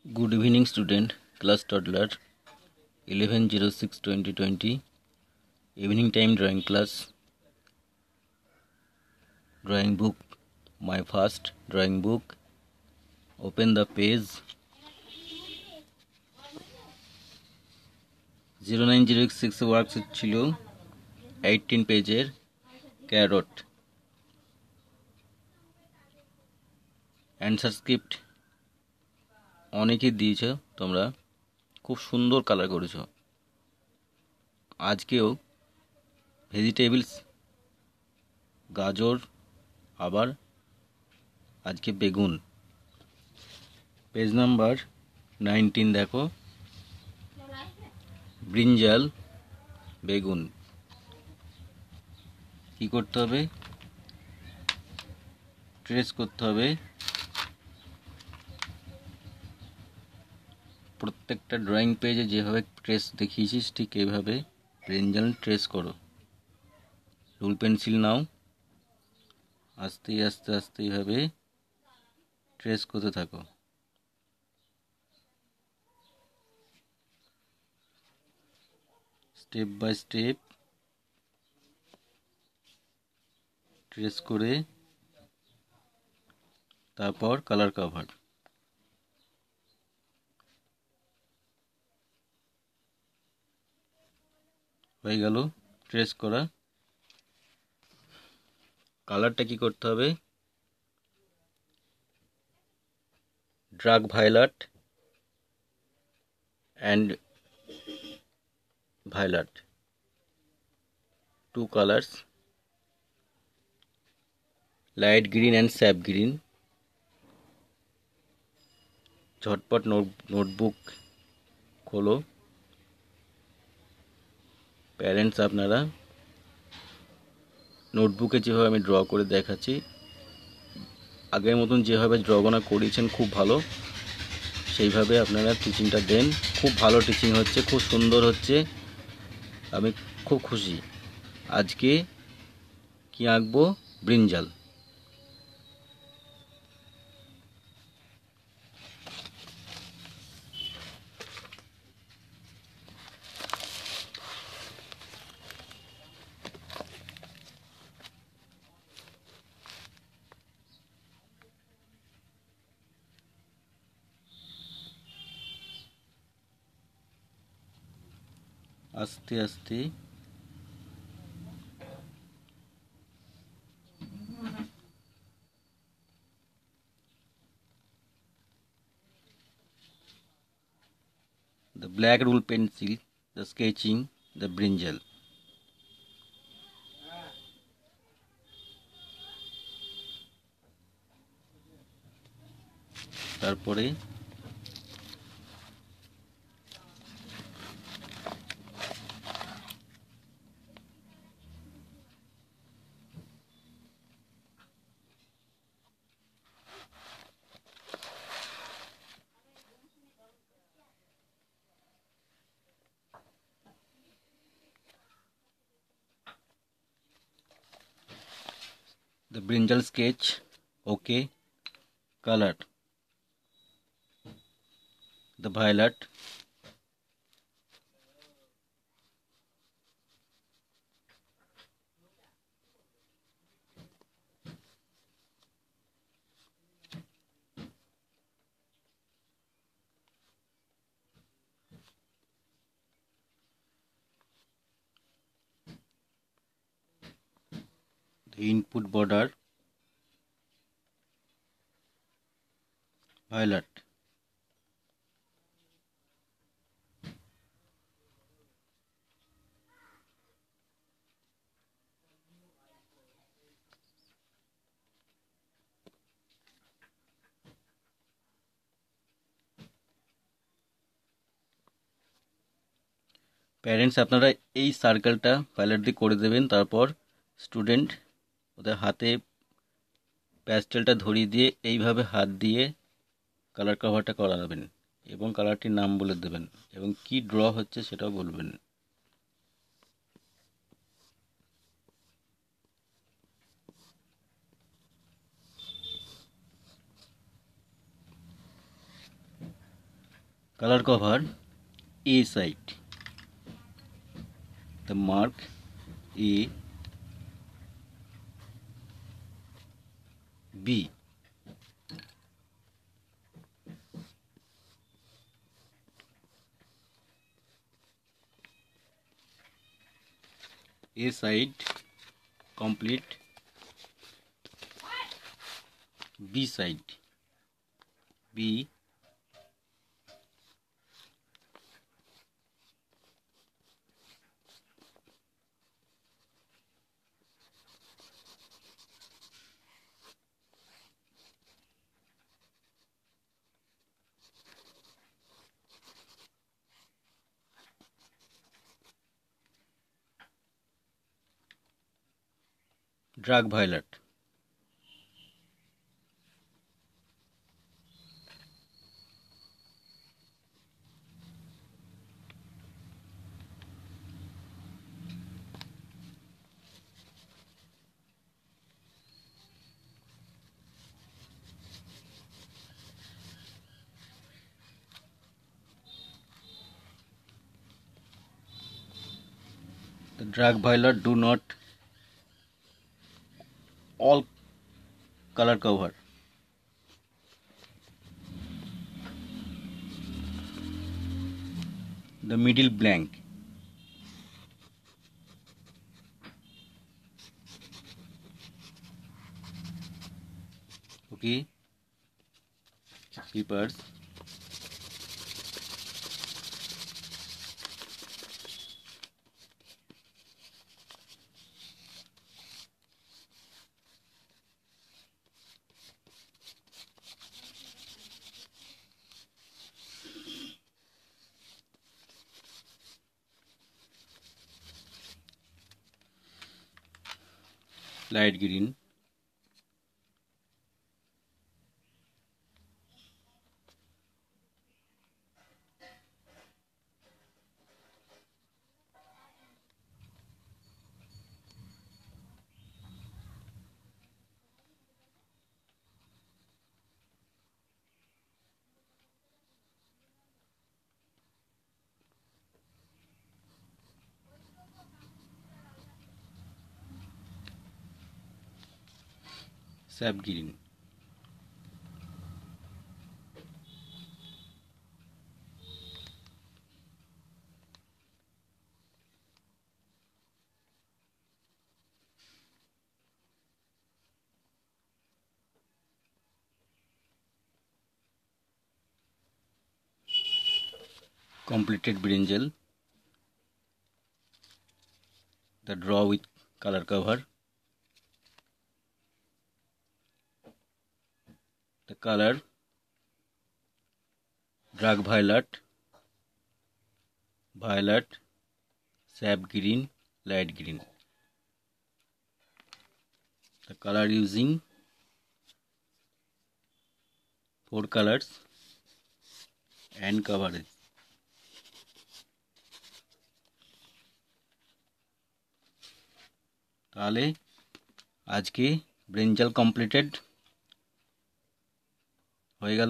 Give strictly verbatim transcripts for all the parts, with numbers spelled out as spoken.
Good evening, student. Class toddler. eleven oh six twenty twenty. Evening time drawing class. Drawing book. My first drawing book. Open the page. zero nine zero six works chilo. eighteen pager. Carrot. Answer script অনেকেই দিয়েছ, তোমরা খুব সুন্দর colour করেছো। আজকেও vegetables গাজর, আবার আজকে বেগুন। পেজ নাম্বার নাইনটিন দেখো, ব্রিঞ্জাল, বেগুন। কি করতে হবে? ট্রেস করতে হবে। প্রত্যেকটা ড্রয়িং পেজে যেভাবে ট্রেস দেখিয়েছিস ঠিক এইভাবে ব্রিঞ্জাল ট্রেস করো। রুল পেন্সিল নাও, আস্তে আস্তে আস্তে এইভাবে ট্রেস করতে থাকো। স্টেপ বাই স্টেপ ট্রেস করে তারপর কালার কভার। হয়ে গেল ট্রেস করা। কালারটা কি করতে হবে? Dark violet and violet, two colors, light green and sap green। ঝটপট নোটবুক খোলো। প্যারেন্টস আপনারা নোটবুকে যেভাবে আমি ড্র করে দেখাচ্ছি, আগের মতন যেভাবে ড্রগোনা করিয়েছেন খুব ভালো, সেইভাবে আপনারা টিচিংটা দেন। খুব ভালো টিচিং হচ্ছে, খুব সুন্দর হচ্ছে, আমি খুব খুশি। আজকে কি আঁকবো? ব্রিঞ্জাল। আস্তে আস্তে the black rule pencil, the sketching, the brinjal। তারপরে the brinjal sketch, okay, color, the violet, the input border, violet, parents আপনারা এই সার্কেলটা ভায়োলেট দিয়ে করে দেবেন। তারপর স্টুডেন্ট ওদের হাতে প্যাস্টেলটা ধরিয়ে দিয়ে এইভাবে হাত দিয়ে কালার কভারটা করাবেন এবং কালারটির নাম বলে দেবেন এবং কি ড্র হচ্ছে সেটাও বলবেন। color cover A side, the mark A, B, A side complete, B side, B, dark violet, the dark violet do not all color cover, the middle blank, okay, papers, light green, sap green, completed brinjal, the draw with color cover, the color dark violet, violet, sap green, light green. The color using four colors and coverage. তাহলে আজকে brinjal completed হয়ে গেল।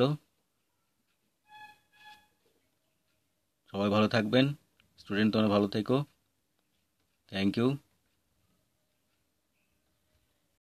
সবাই ভালো থাকবেন, student তোমরা ভালো থেকো। Thank you.